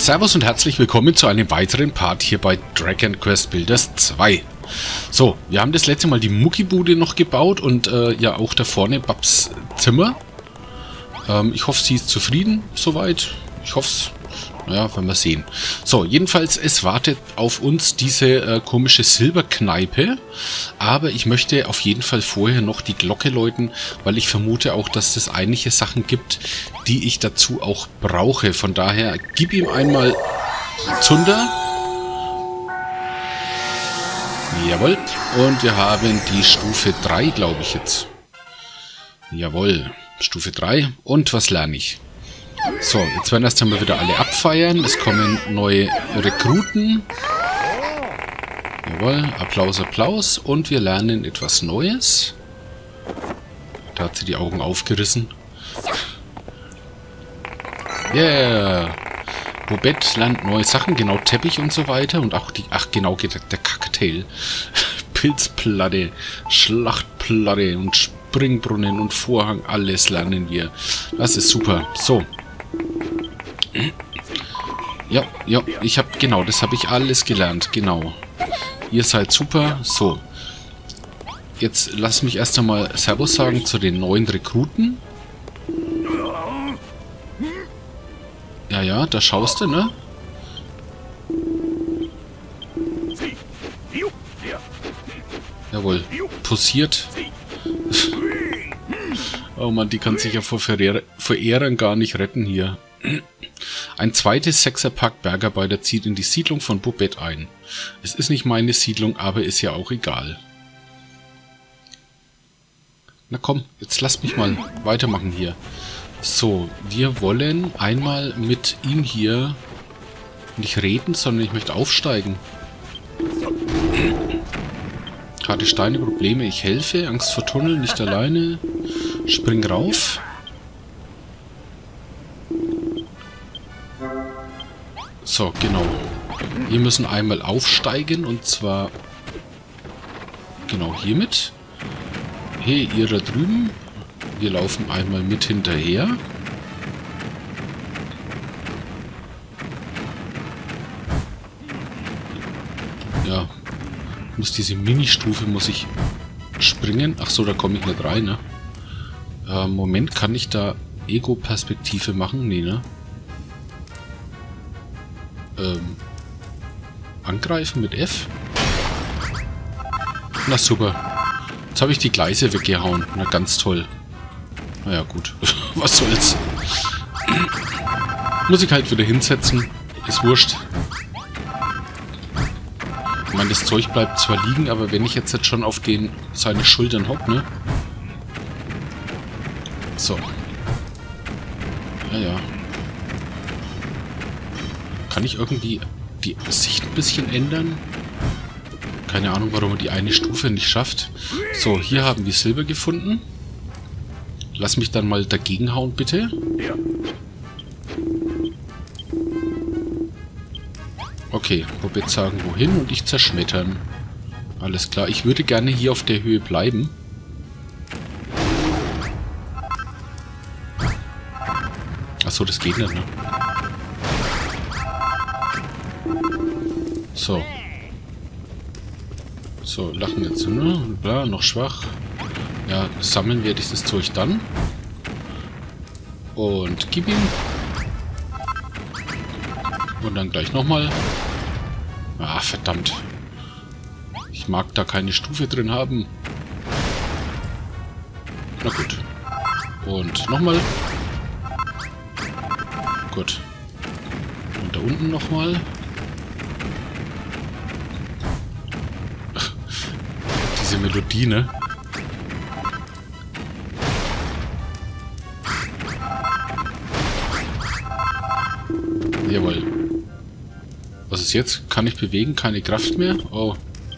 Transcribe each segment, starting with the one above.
Servus und herzlich willkommen zu einem weiteren Part hier bei Dragon Quest Builders 2. So, wir haben das letzte Mal die Muckibude noch gebaut und ja auch da vorne Babs Zimmer. Ich hoffe, sie ist zufrieden soweit. Ich hoffe es. Naja, werden wir sehen. So, jedenfalls, es wartet auf uns diese komische Silberkneipe. Aber ich möchte auf jeden Fall vorher noch die Glocke läuten, weil ich vermute auch, dass es einige Sachen gibt, die ich dazu auch brauche. Von daher, gib ihm einmal Zunder. Jawohl. Und wir haben die Stufe 3, glaube ich jetzt. Jawohl. Stufe 3. Und was lerne ich? So, jetzt werden erst einmal wieder alle abfeiern. Es kommen neue Rekruten. Jawohl, Applaus, Applaus. Und wir lernen etwas Neues. Da hat sie die Augen aufgerissen. Yeah! Bobette lernt neue Sachen, genau Teppich und so weiter. Und auch die, ach genau, der Cocktail. Pilzplatte, Schlachtplatte und Springbrunnen und Vorhang, alles lernen wir. Das ist super. So. Ja, ich habe, genau, das habe ich alles gelernt, genau. Ihr seid super. So. Jetzt lass mich erst einmal Servus sagen zu den neuen Rekruten. Ja, da schaust du, ne? Jawohl, posiert. Oh Mann, die kann sich ja vor Verehrern gar nicht retten hier. Ein zweites Sechserpack Bergarbeiter zieht in die Siedlung von Bobette ein. Es ist nicht meine Siedlung, aber ist ja auch egal. Na komm, jetzt lasst mich mal weitermachen hier. So, wir wollen einmal mit ihm hier nicht reden, sondern ich möchte aufsteigen. Harte Steine, Probleme, ich helfe. Angst vor Tunnel, nicht alleine. Spring rauf. So, genau. Wir müssen einmal aufsteigen und zwar genau hiermit. Hey, ihr da drüben. Wir laufen einmal mit hinterher. Ja. Diese Mini-Stufe muss ich springen. Ach so, da komme ich nicht rein, ne? Moment, kann ich da Ego-Perspektive machen? Nee, ne? Angreifen mit F? Na super. Jetzt habe ich die Gleise weggehauen. Na, ganz toll. Naja, gut. Was soll's. Muss ich halt wieder hinsetzen. Ist wurscht. Ich meine, das Zeug bleibt zwar liegen, aber wenn ich jetzt schon auf seine Schultern hock, ne? So. Ja. Kann ich irgendwie die Sicht ein bisschen ändern? Keine Ahnung, warum man die eine Stufe nicht schafft. So, hier haben wir Silber gefunden. Lass mich dann mal dagegen hauen, bitte. Okay, Bobette sagen wohin und ich zerschmettern. Alles klar, ich würde gerne hier auf der Höhe bleiben. Achso, das geht nicht, ne? So. So, lachen jetzt, ne? Bla, noch schwach. Ja, sammeln werde ich das Zeug dann. Und gib ihm. Und dann gleich nochmal. Ah, verdammt. Ich mag da keine Stufe drin haben. Na gut. Und nochmal. Gut. Und da unten nochmal. Diese Melodie, ne? Jawohl. Was ist jetzt? Kann ich bewegen? Keine Kraft mehr? Oh.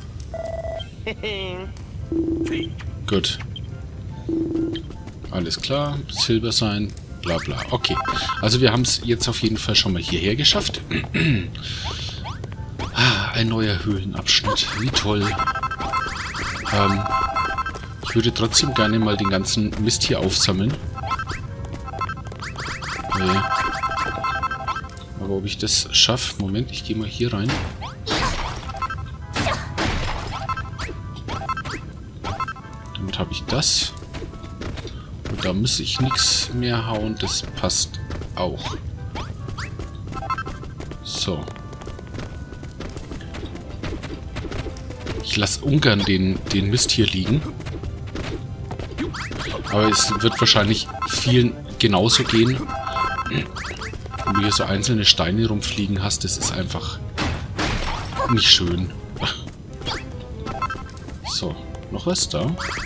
Gut. Alles klar. Silber sein. Bla bla. Okay. Also wir haben es jetzt auf jeden Fall schon mal hierher geschafft. Ein neuer Höhlenabschnitt. Wie toll. Ich würde trotzdem gerne mal den ganzen Mist hier aufsammeln. Nee. Aber ob ich das schaffe... Moment, ich gehe mal hier rein. Damit habe ich das. Und da muss ich nichts mehr hauen. Das passt auch. So. Ich lasse ungern den Mist hier liegen. Aber es wird wahrscheinlich vielen genauso gehen. Wenn du hier so einzelne Steine rumfliegen hast, das ist einfach nicht schön. So, noch was da?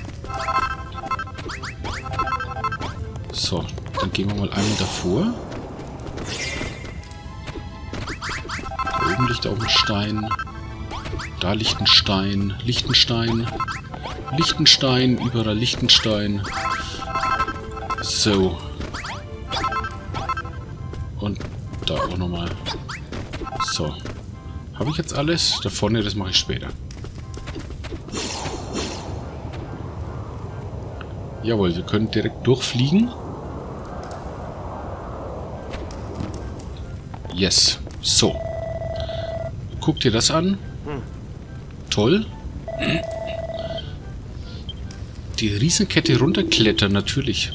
So, dann gehen wir mal einmal davor. Da oben liegt auch ein Stein. Da liegt ein Stein. Lichtenstein. Lichtenstein, überall Lichtenstein. So. Und da auch nochmal. So. Habe ich jetzt alles? Da vorne, das mache ich später. Jawohl, wir können direkt durchfliegen. Yes. So. Guck dir das an. Toll. Die Riesenkette runterklettern, natürlich.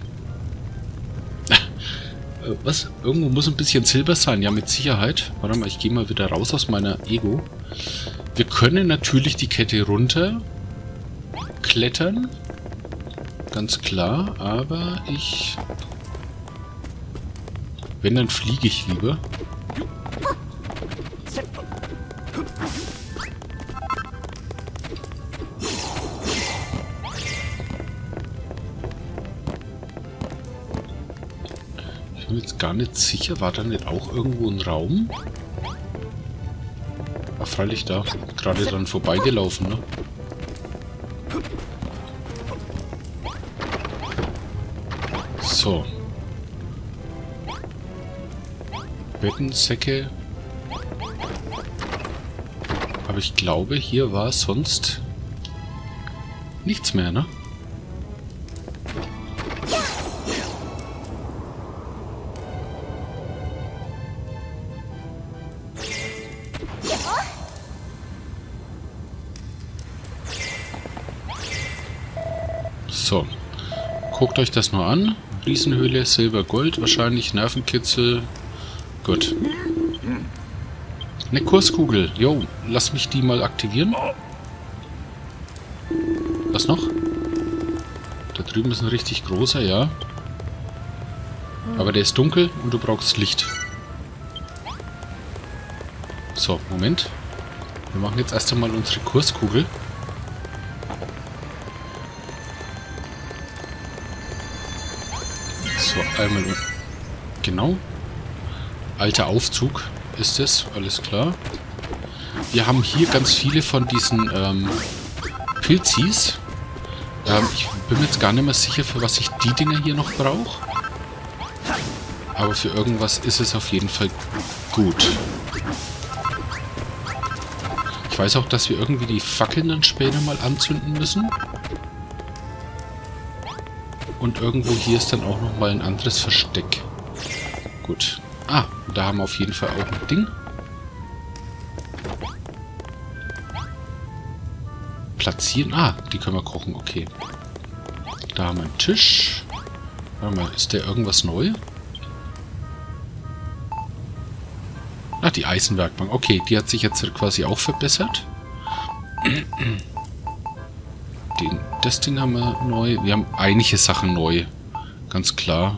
Was? Irgendwo muss ein bisschen Silber sein. Ja, mit Sicherheit. Warte mal, ich gehe mal wieder raus aus meiner Ego. Wir können natürlich die Kette runter klettern. Ganz klar. Aber ich... Wenn, dann fliege ich lieber. Ich bin jetzt gar nicht sicher, war da nicht auch irgendwo ein Raum? Ach, freilich da. Gerade dran vorbeigelaufen, ne? So. Bettensäcke. Aber ich glaube, hier war sonst nichts mehr, ne? So, guckt euch das nur an. Riesenhöhle, Silber, Gold, wahrscheinlich Nervenkitzel. Gut. Eine Kurskugel. Jo, lass mich die mal aktivieren. Was noch? Da drüben ist ein richtig großer, ja. Aber der ist dunkel und du brauchst Licht. So, Moment. Wir machen jetzt erst einmal unsere Kurskugel. So, einmal... Genau. Alter Aufzug ist es, alles klar. Wir haben hier ganz viele von diesen Pilzis. Ich bin mir jetzt gar nicht mehr sicher, für was ich die Dinger hier noch brauche. Aber für irgendwas ist es auf jeden Fall gut. Ich weiß auch, dass wir irgendwie die Fackeln dann später mal anzünden müssen. Und irgendwo hier ist dann auch nochmal ein anderes Versteck. Gut. Ah, da haben wir auf jeden Fall auch ein Ding. Platzieren. Ah, die können wir kochen, okay. Da haben wir einen Tisch. Warte mal, ist der irgendwas neu? Ah, die Eisenwerkbank. Okay, die hat sich jetzt quasi auch verbessert. Das Ding haben wir neu. Wir haben einige Sachen neu. Ganz klar.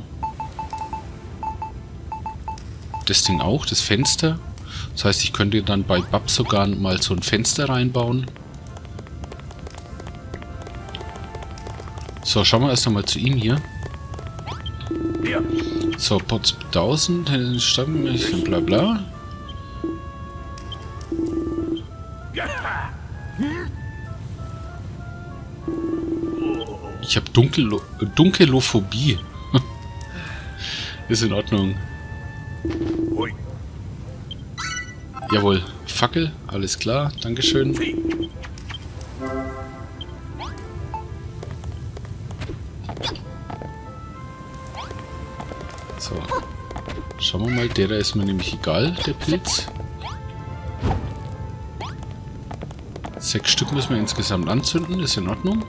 Das Ding auch, das Fenster. Das heißt, ich könnte dann bei Babs sogar mal so ein Fenster reinbauen. So, schauen wir erst einmal zu ihm hier. So, Pots 1000, Stammmädchen, bla bla. Ich habe Dunkelophobie. Ist in Ordnung. Jawohl, Fackel, alles klar, dankeschön. So, Schauen wir mal, der da ist mir nämlich egal, der Pilz. 6 Stück müssen wir insgesamt anzünden, ist in Ordnung.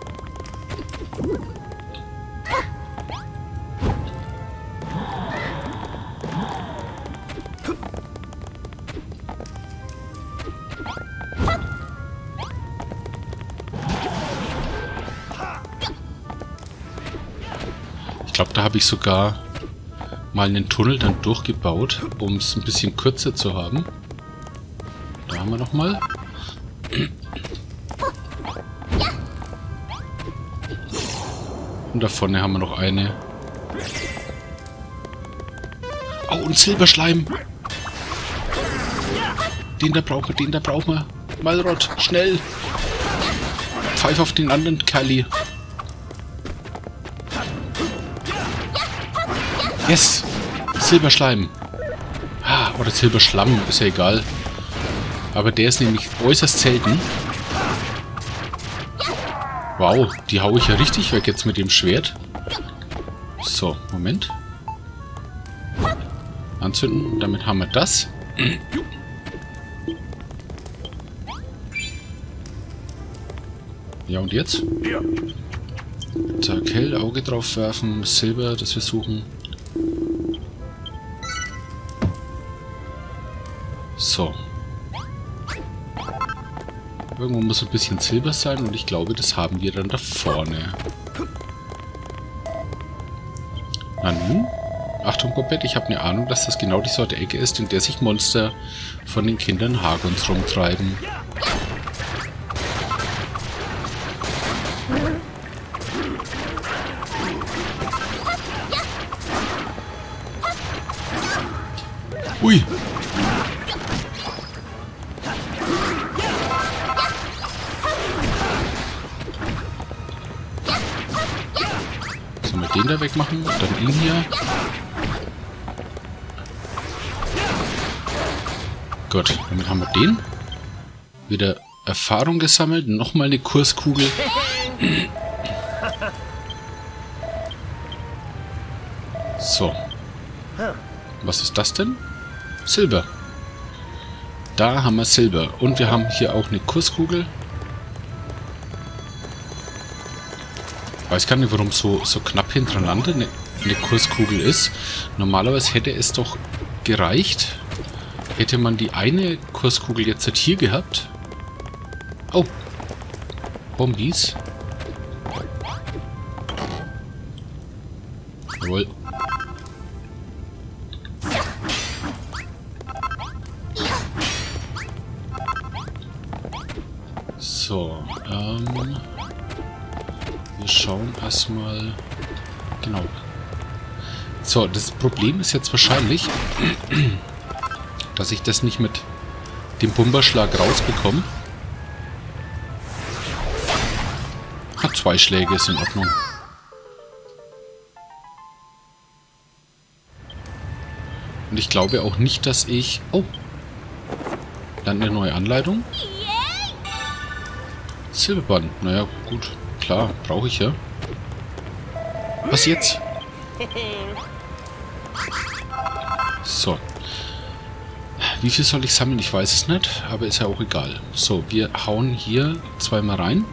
Ich glaube, da habe ich sogar mal einen Tunnel dann durchgebaut, um es ein bisschen kürzer zu haben. Da haben wir nochmal. Und da vorne haben wir noch eine. Oh, und Silberschleim. Den da brauchen wir. Malrod, schnell. Pfeif auf den anderen Kerli. Yes! Silberschleim. Ah, oder Silberschlamm, ist ja egal. Aber der ist nämlich äußerst selten. Wow, die haue ich ja richtig weg jetzt mit dem Schwert. So, Moment. Anzünden, damit haben wir das. Ja, und jetzt? Zack, hell, Auge drauf werfen, Silber, das wir suchen. So. Irgendwo muss ein bisschen Silber sein und ich glaube, das haben wir dann da vorne. Na nun? Achtung, Bobette, ich habe eine Ahnung, dass das genau die Sorte Ecke ist, in der sich Monster von den Kindern Hagons rumtreiben. Ui! Sollen wir den da wegmachen? Dann ihn hier. Gut, damit haben wir den. Wieder Erfahrung gesammelt. Nochmal eine Kurskugel. So. Was ist das denn? Silber. Da haben wir Silber. Und wir haben hier auch eine Kurskugel. Weiß gar nicht, warum so knapp hintereinander eine Kurskugel ist. Normalerweise hätte es doch gereicht. Hätte man die eine Kurskugel jetzt halt hier gehabt. Oh. Bombis. Jawohl. So, wir schauen erstmal. Genau. So, das Problem ist jetzt wahrscheinlich, dass ich das nicht mit dem Bumperschlag rausbekomme. 2 Schläge ist in Ordnung. Und ich glaube auch nicht, dass ich... Oh! Dann eine neue Anleitung. Silberband. Naja, gut. Klar, brauche ich ja. Was jetzt? So. Wie viel soll ich sammeln? Ich weiß es nicht, aber ist ja auch egal. So, wir hauen hier 2-mal rein.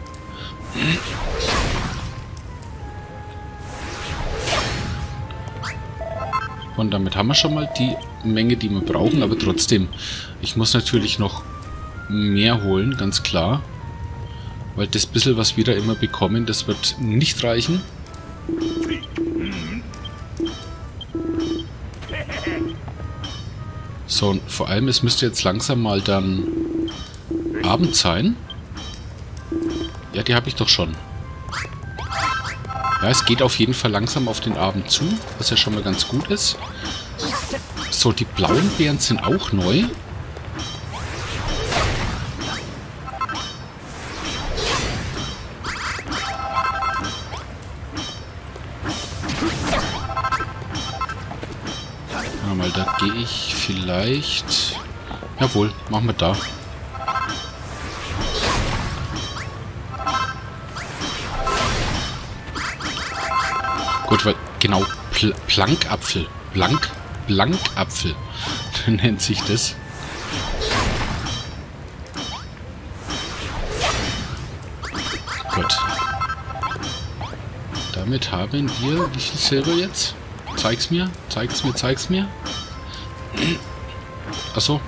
Und damit haben wir schon mal die Menge, die wir brauchen, aber trotzdem, ich muss natürlich noch mehr holen, ganz klar. Weil das bisschen, was wir da immer bekommen, das wird nicht reichen. So, und vor allem, es müsste jetzt langsam mal dann Abend sein. Ja, die habe ich doch schon. Ja, es geht auf jeden Fall langsam auf den Abend zu, was ja schon mal ganz gut ist. So, die blauen Beeren sind auch neu. Mal, da gehe ich vielleicht... Jawohl, machen wir da. Gut, weil... Genau, Plankapfel. Blankapfel nennt sich das. Gut. Damit haben wir... Wie viel Silber jetzt? Zeig's mir. Zeig's mir, zeig's mir. Achso.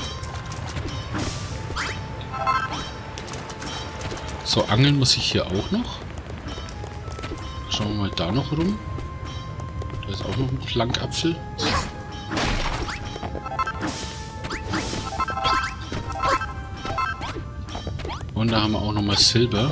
So, angeln muss ich hier auch noch. Schauen wir mal da noch rum. Da ist auch noch ein Blankapfel. Und da haben wir auch noch mal Silber.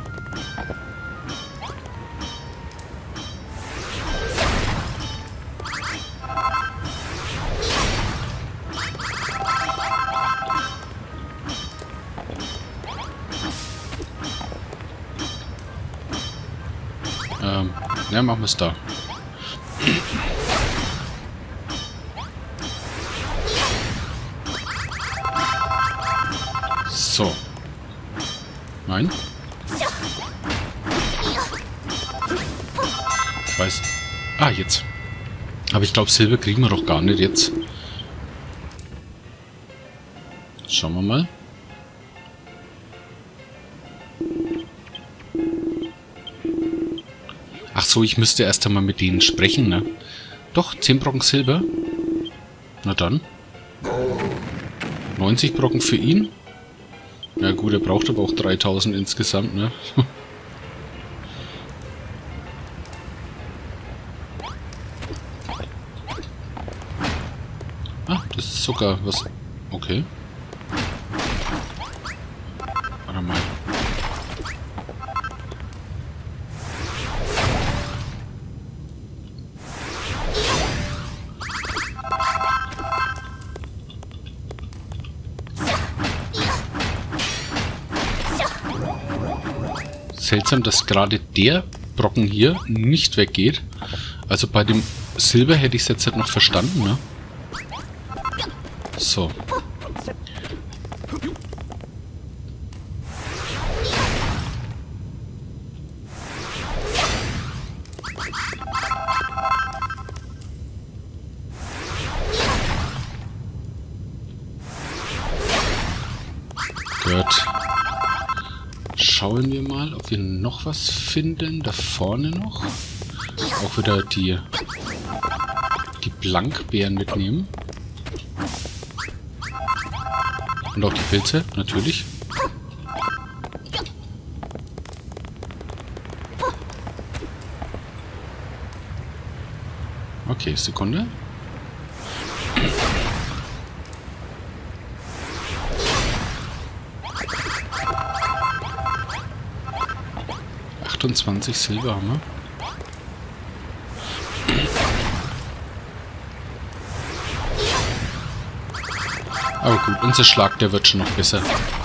Ja, machen wir es da. So. Nein. Ich weiß. Ah, jetzt. Aber ich glaube, Silber kriegen wir doch gar nicht jetzt. Schauen wir mal. Ach so, ich müsste erst einmal mit denen sprechen, ne? Doch, 10 Brocken Silber. Na dann. 90 Brocken für ihn. Ja gut, er braucht aber auch 3000 insgesamt, ne? Ah, das ist sogar was... Okay. Warte mal. Seltsam, dass gerade der Brocken hier nicht weggeht. Also bei dem Silber hätte ich es jetzt halt noch verstanden, ne? So. Gut. Schauen wir mal, ob wir noch was finden. Da vorne noch. Auch wieder die Blankbeeren mitnehmen. Und auch die Pilze, natürlich. Okay, Sekunde. Silber haben wir. Aber gut, unser Schlag, der wird schon noch besser.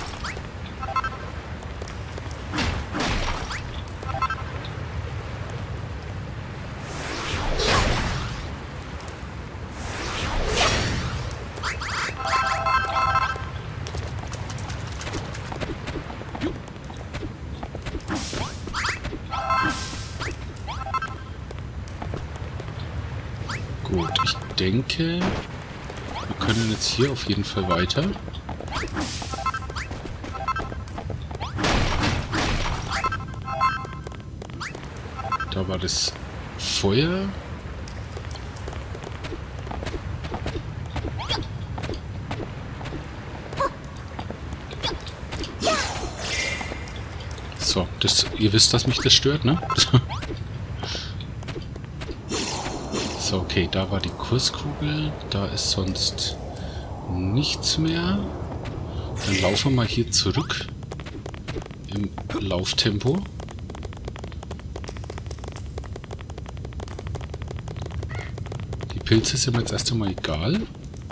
Gut, ich denke, wir können jetzt hier auf jeden Fall weiter. Da war das Feuer. So, das, ihr wisst, dass mich das stört, ne? So, okay, da war die Kurskugel. Da ist sonst nichts mehr. Dann laufen wir mal hier zurück. Im Lauftempo. Die Pilze sind mir jetzt erst einmal egal.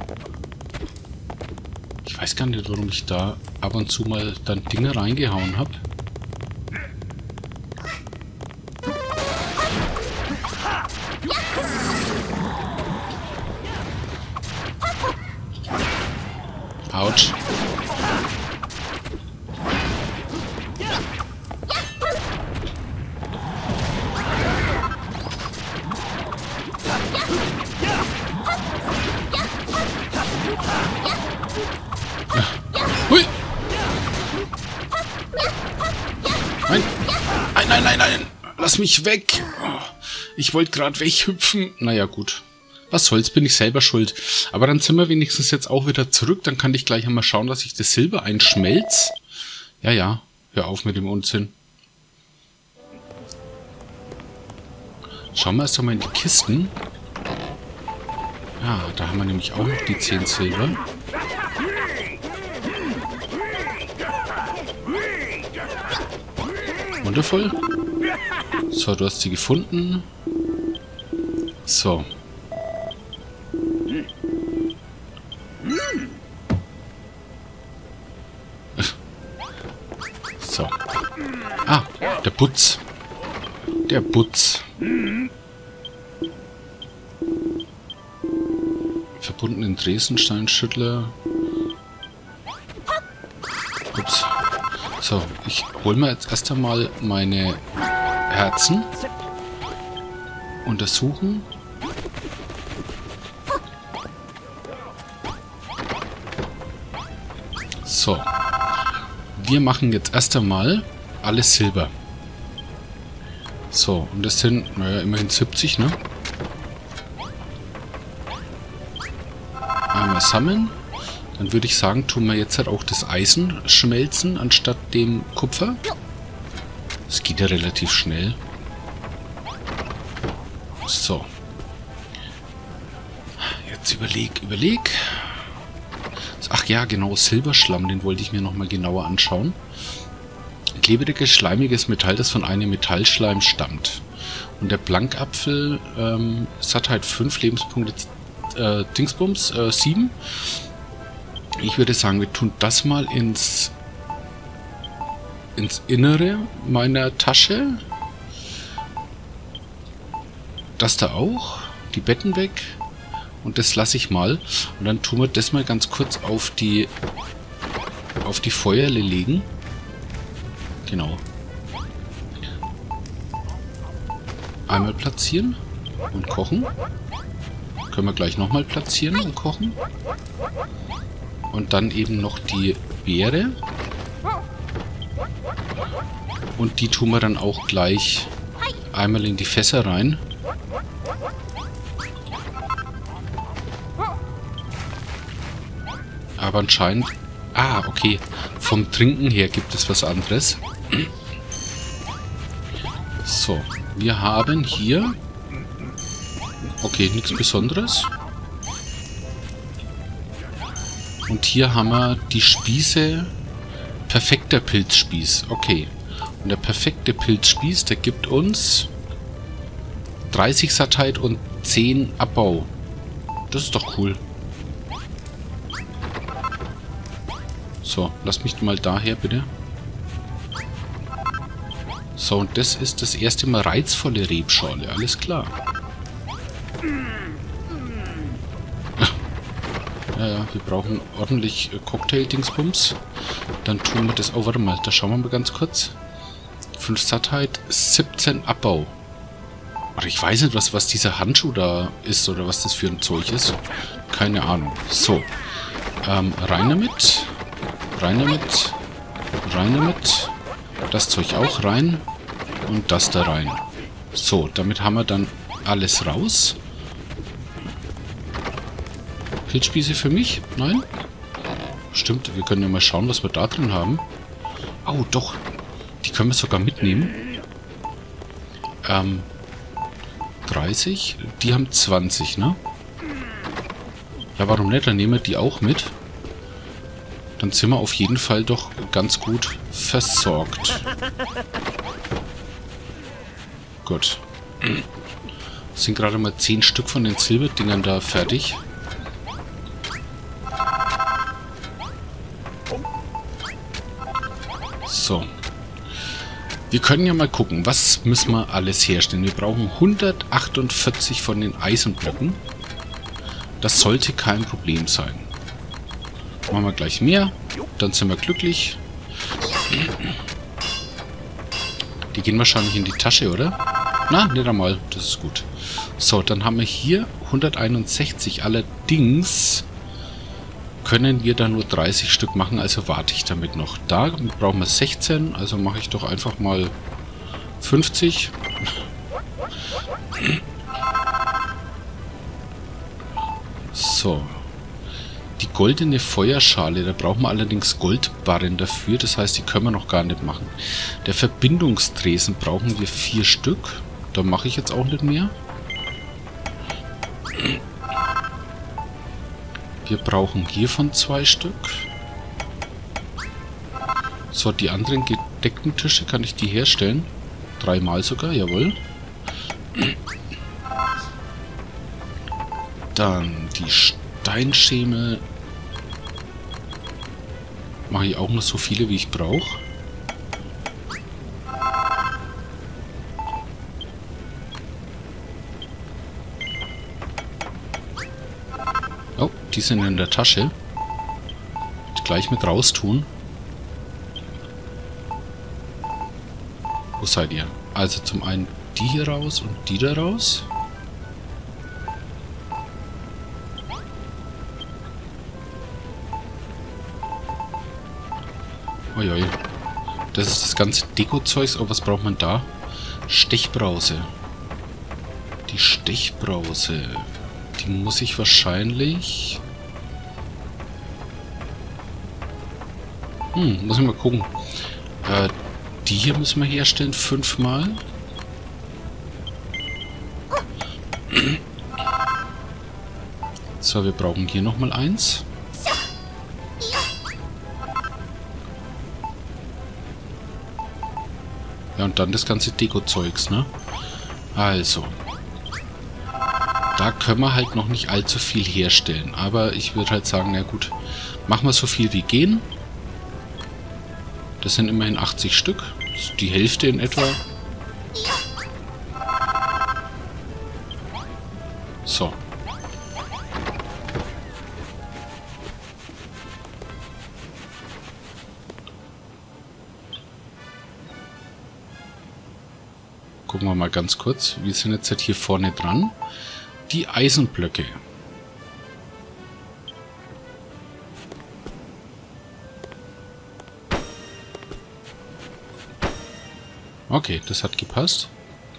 Ich weiß gar nicht, warum ich da ab und zu mal dann Dinge reingehauen habe. Autsch. Nein. Nein, nein, nein, nein. Lass mich weg. Ich wollte gerade weghüpfen. Naja, gut. Was soll's, bin ich selber schuld. Aber dann sind wir wenigstens jetzt auch wieder zurück. Dann kann ich gleich einmal schauen, dass ich das Silber einschmelze. Ja, ja. Hör auf mit dem Unsinn. Schauen wir erst einmal in die Kisten. Ja, da haben wir nämlich auch noch die 10 Silber. Wundervoll. So, du hast sie gefunden. So. So. Ah, der Putz. Der Putz. Verbunden in Dresdensteinschüttler. Ups. So, ich hole mir jetzt erst einmal meine Herzen. Untersuchen. So. Wir machen jetzt erst einmal alles Silber. So, und das sind, naja, immerhin 70, ne? Einmal sammeln. Dann würde ich sagen, tun wir jetzt halt auch das Eisen schmelzen, anstatt dem Kupfer. Das geht ja relativ schnell. So. Jetzt überleg. Ach ja, genau, Silberschlamm, den wollte ich mir nochmal genauer anschauen. Klebriges, schleimiges Metall, das von einem Metallschleim stammt. Und der Blankapfel, es hat halt 5 Lebenspunkte, Dingsbums, 7. Ich würde sagen, wir tun das mal ins Innere meiner Tasche. Das da auch. Die Betten weg. Und das lasse ich mal. Und dann tun wir das mal ganz kurz auf die Feuerle legen. Genau. Einmal platzieren und kochen. Können wir gleich nochmal platzieren und kochen. Und dann eben noch die Beere. Und die tun wir dann auch gleich einmal in die Fässer rein. Aber anscheinend... Ah, okay. Vom Trinken her gibt es was anderes. So. Wir haben hier... Okay, nichts Besonderes. Und hier haben wir die Spieße. Perfekter Pilzspieß. Okay. Und der perfekte Pilzspieß, der gibt uns 30 Sattheit und 10 Abbau. Das ist doch cool. So, lass mich mal daher, bitte. So, und das ist das erste Mal reizvolle Rebschorle. Alles klar. Ja, wir brauchen ordentlich Cocktail-Dingsbums. Dann tun wir das... Oh, warte mal, da schauen wir mal ganz kurz. 5 Sattheit, 17 Abbau. Oder ich weiß nicht, was dieser Handschuh da ist oder was das für ein Zeug ist. Keine Ahnung. So. Rein damit. Rein damit. Rein damit. Das Zeug auch rein. Und das da rein. So, damit haben wir dann alles raus. Pilzspieße für mich? Nein? Stimmt, wir können ja mal schauen, was wir da drin haben. Oh, doch. Die können wir sogar mitnehmen. 30. Die haben 20, ne? Ja, warum nicht? Dann nehmen wir die auch mit. Dann sind wir auf jeden Fall doch ganz gut versorgt. Gut. Sind gerade mal 10 Stück von den Silberdingern da fertig. So. Wir können ja mal gucken, was müssen wir alles herstellen. Wir brauchen 148 von den Eisenblöcken. Das sollte kein Problem sein. Machen wir gleich mehr. Dann sind wir glücklich. Die gehen wahrscheinlich in die Tasche, oder? Na, nicht einmal. Das ist gut. So, dann haben wir hier 161. Allerdings können wir da nur 30 Stück machen, also warte ich damit noch. Da brauchen wir 16, also mache ich doch einfach mal 50. So. Die goldene Feuerschale, da brauchen wir allerdings Goldbarren dafür, das heißt, die können wir noch gar nicht machen. Der Verbindungstresen brauchen wir 4 Stück, da mache ich jetzt auch nicht mehr. Wir brauchen hiervon 2 Stück. So, die anderen gedeckten Tische, kann ich die herstellen? 3-mal sogar, jawohl. Dann die Steinschemel. Mache ich auch noch so viele, wie ich brauche. Oh, die sind in der Tasche. Gleich mit raus tun. Wo seid ihr? Also zum einen die hier raus und die da raus. Uiui. Das ist das ganze Deko-Zeugs. Oh, was braucht man da? Stechbrause. Die Stechbrause. Die muss ich wahrscheinlich... muss ich mal gucken. Die hier müssen wir herstellen, 5-mal. So, wir brauchen hier nochmal 1. Ja, und dann das ganze Deko-Zeugs, ne? Also. Da können wir halt noch nicht allzu viel herstellen. Aber ich würde halt sagen, na gut, machen wir so viel wie gehen. Das sind immerhin 80 Stück. Das ist die Hälfte in etwa. So. Gucken wir mal ganz kurz. Wir sind jetzt halt hier vorne dran. Die Eisenblöcke. Okay, das hat gepasst.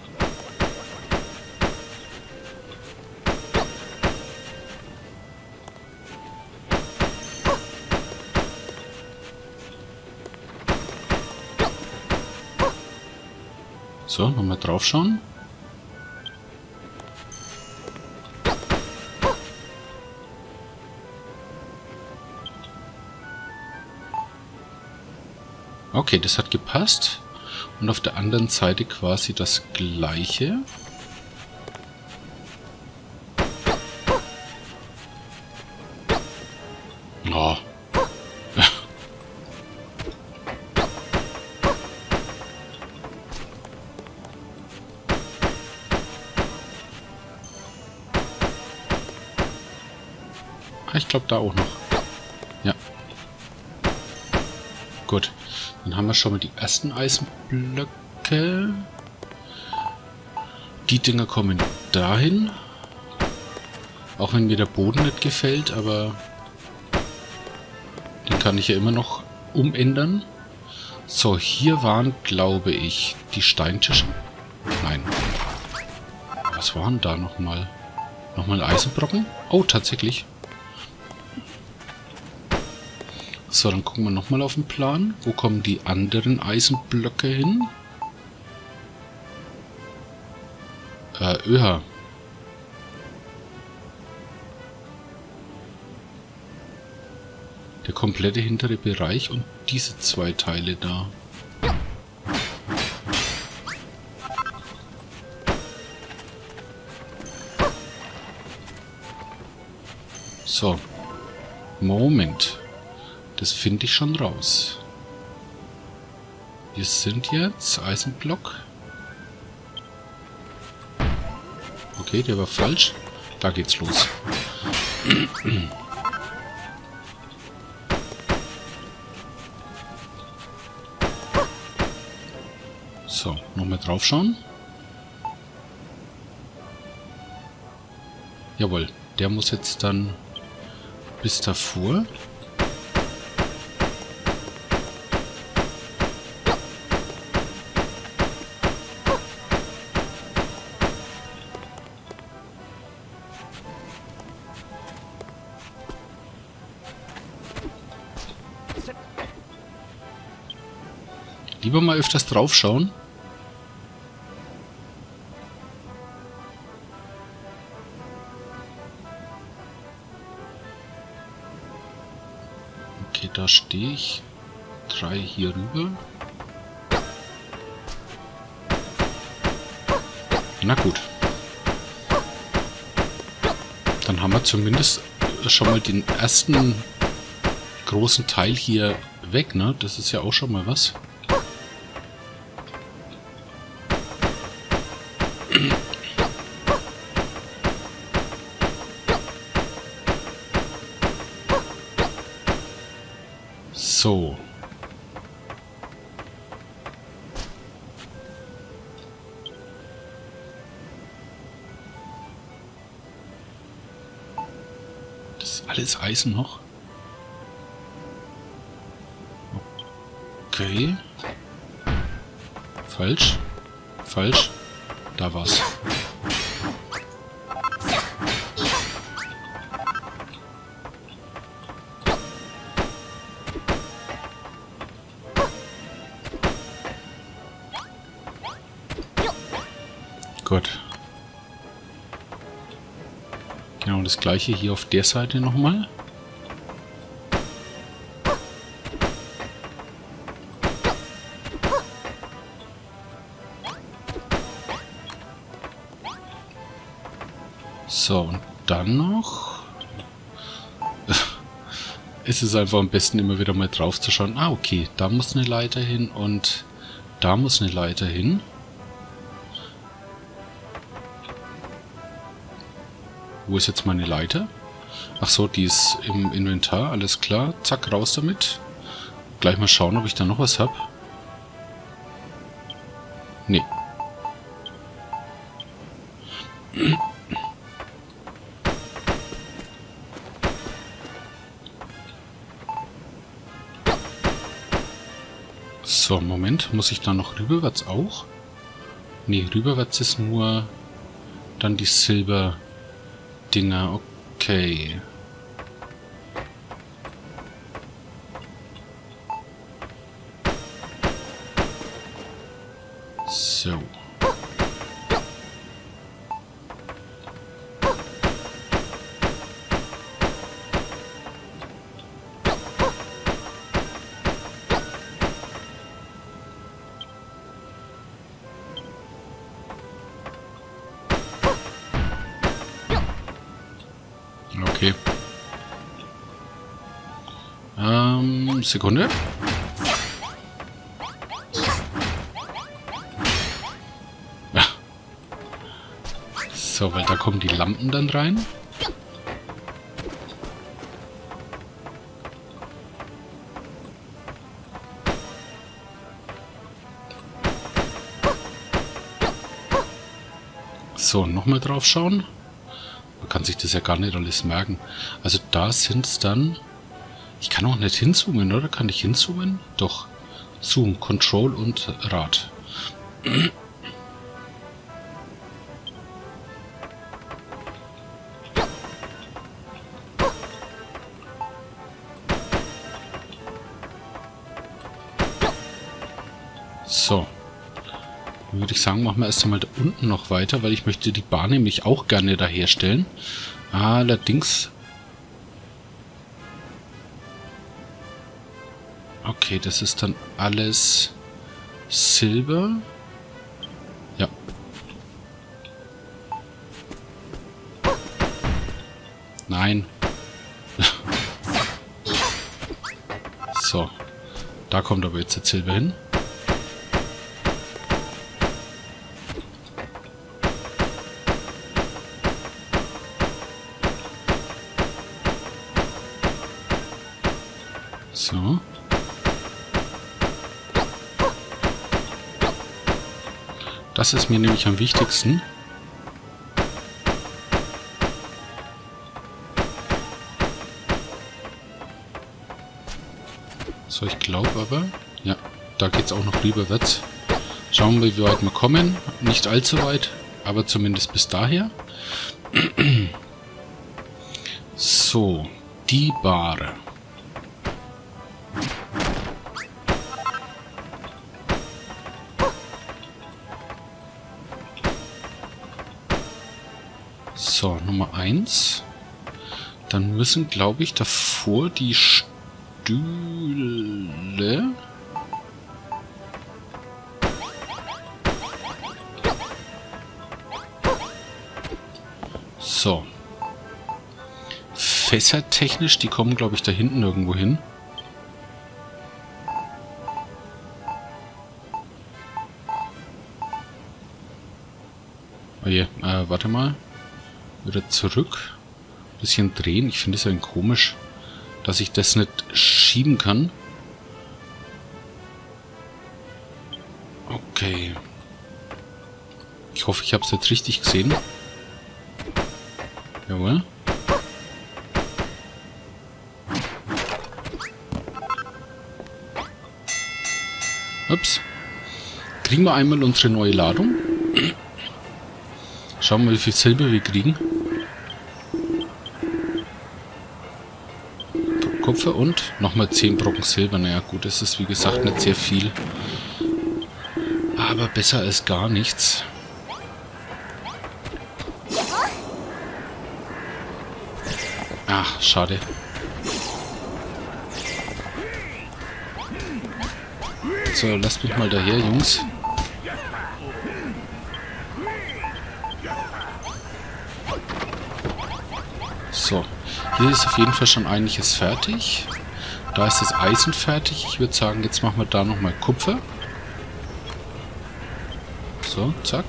So, nochmal drauf schauen. Okay, das hat gepasst. Und auf der anderen Seite quasi das gleiche. Oh. Ich glaube da auch noch. Ja. Gut. Dann haben wir schon mal die ersten Eisenblöcke. Die Dinger kommen dahin. Auch wenn mir der Boden nicht gefällt, aber den kann ich ja immer noch umändern. So, hier waren, glaube ich, die Steintische. Nein. Was waren da nochmal? Nochmal Eisenbrocken? Oh, tatsächlich. So, dann gucken wir nochmal auf den Plan. Wo kommen die anderen Eisenblöcke hin? Öha. Der komplette hintere Bereich und diese 2 Teile da. So. Moment. Das finde ich schon raus. Wir sind jetzt Eisenblock. Okay, der war falsch. Da geht's los. So, nochmal drauf schauen. Jawohl, der muss jetzt dann bis davor. Lieber mal öfters drauf schauen. Okay, da stehe ich. 3 hier rüber. Na gut. Dann haben wir zumindest schon mal den ersten großen Teil hier weg, ne? Das ist ja auch schon mal was. So. Das ist alles Eisen noch. Okay. Falsch. Falsch. Da war's. Gut. Genau das gleiche hier auf der Seite nochmal. So, und dann noch ist es einfach am besten immer wieder mal drauf zu schauen. Ah, okay, da muss eine Leiter hin und da muss eine Leiter hin. Wo ist jetzt meine Leiter? Ach so, die ist im Inventar, alles klar. Zack, raus damit. Gleich mal schauen, ob ich da noch was habe. Nee. So, Moment, muss ich da noch rüberwärts auch? Nee, rüberwärts ist nur dann die Silber-Dinger, okay. So. Okay. Sekunde. Ja. So, weil da kommen die Lampen dann rein. So, nochmal drauf schauen. Man kann sich das ja gar nicht alles merken. Also da sind es dann... Ich kann auch nicht hinzoomen, oder? Kann ich hinzoomen? Doch. Zoom, Control und Rad. So. Dann würde ich sagen, machen wir erst einmal da unten noch weiter, weil ich möchte die Bahn nämlich auch gerne da herstellen. Allerdings... Okay, das ist dann alles Silber. Ja. Nein. So. Da kommt aber jetzt das Silber hin. So. Das ist mir nämlich am wichtigsten. So, ich glaube aber... Ja, da geht es auch noch rüberwärts. Schauen wir, wie weit wir kommen. Nicht allzu weit, aber zumindest bis daher. So, die Bar. So, Nummer 1. Dann müssen, glaube ich, davor die Stühle... So. Fässertechnisch, die kommen, glaube ich, da hinten irgendwo hin. Oh je, warte mal. Wieder zurück. Bisschen drehen. Ich finde es ja komisch, dass ich das nicht schieben kann. Okay. Ich hoffe, ich habe es jetzt richtig gesehen. Jawohl. Ups. Kriegen wir einmal unsere neue Ladung. Schauen wir mal, wie viel Silber wir kriegen. Kupfer und nochmal 10 Brocken Silber. Naja gut, das ist wie gesagt nicht sehr viel. Aber besser als gar nichts. Ach, schade. So, lasst mich mal daher, Jungs. So, hier ist auf jeden Fall schon einiges fertig. Da ist das Eisen fertig. Ich würde sagen, jetzt machen wir da nochmal Kupfer. So, zack.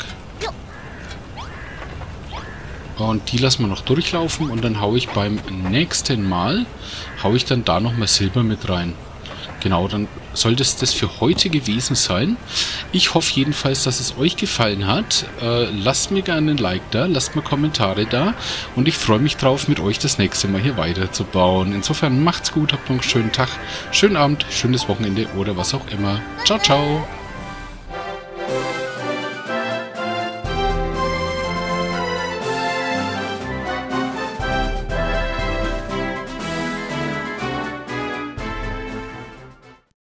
Und die lassen wir noch durchlaufen und dann haue ich beim nächsten Mal, dann da nochmal Silber mit rein. Genau, dann sollte es das für heute gewesen sein. Ich hoffe jedenfalls, dass es euch gefallen hat. Lasst mir gerne ein Like da, lasst mir Kommentare da und ich freue mich drauf, mit euch das nächste Mal hier weiterzubauen. Insofern macht's gut, habt noch einen schönen Tag, schönen Abend, schönes Wochenende oder was auch immer. Ciao, ciao!